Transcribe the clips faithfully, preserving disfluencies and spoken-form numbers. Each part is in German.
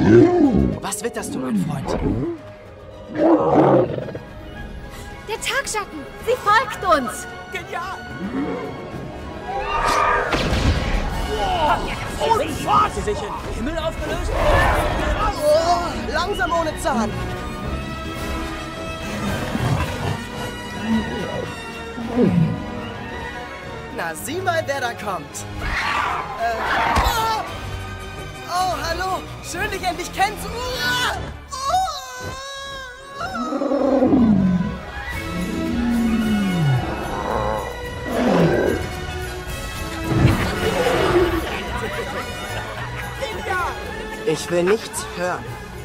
Was witterst du, mein Freund? Der Tagschatten! Sie folgt uns! Genial! Unfassbar! Hat sie sich im Himmel aufgelöst? Oh, langsam ohne Zahn. Na, sieh mal, wer da kommt. Äh, oh, oh, hallo. Schön, dich endlich kennenzulernen. Ich will nichts hören.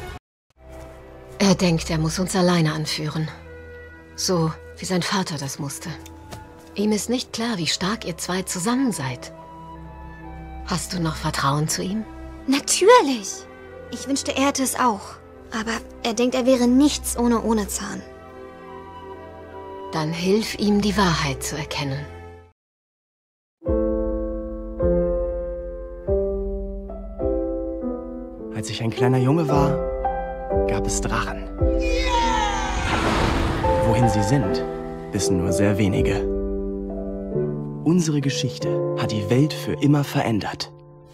Er denkt, er muss uns alleine anführen. So, wie sein Vater das musste. Ihm ist nicht klar, wie stark ihr zwei zusammen seid. Hast du noch Vertrauen zu ihm? Natürlich! Ich wünschte, er hätte es auch. Aber er denkt, er wäre nichts ohne Ohnezahn. Dann hilf ihm, die Wahrheit zu erkennen. Als ich ein kleiner Junge war, gab es Drachen. Wohin sie sind, wissen nur sehr wenige. Unsere Geschichte hat die Welt für immer verändert.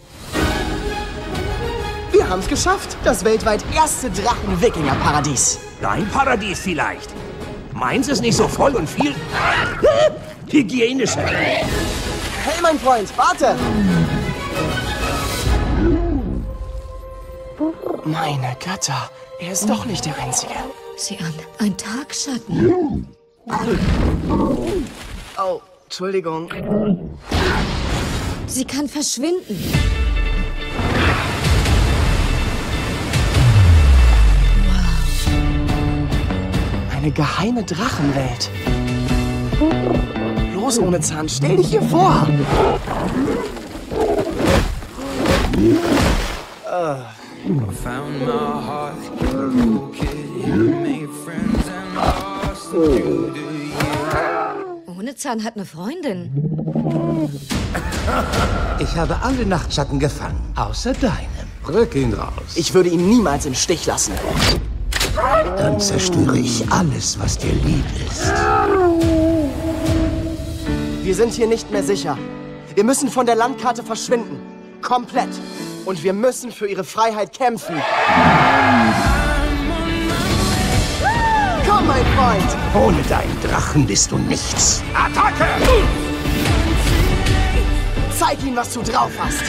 Wir haben es geschafft. Das weltweit erste Drachen-Wikinger-Paradies. Dein Paradies vielleicht. Meins ist nicht so voll und viel hygienischer. Hey, mein Freund, warte! Meine Götter, er ist doch nicht der Einzige. Sieh an, ein Tagschatten. Oh, Entschuldigung. Sie kann verschwinden. Eine geheime Drachenwelt. Los, ohne Zahn, stell dich hier vor. Uh. Ohnezahn hat eine Freundin. Ich habe alle Nachtschatten gefangen, außer deinem. Rück ihn raus. Ich würde ihn niemals im Stich lassen. Dann zerstöre ich alles, was dir lieb ist. Wir sind hier nicht mehr sicher. Wir müssen von der Landkarte verschwinden. Komplett. Und wir müssen für ihre Freiheit kämpfen. Komm, mein Freund! Ohne deinen Drachen bist du nichts. Attacke! Zeig ihm, was du drauf hast.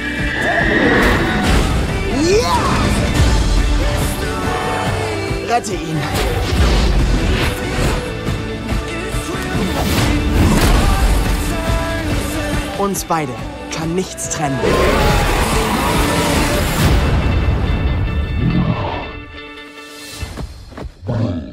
Ja! Rette ihn. Uns beide kann nichts trennen. Bye.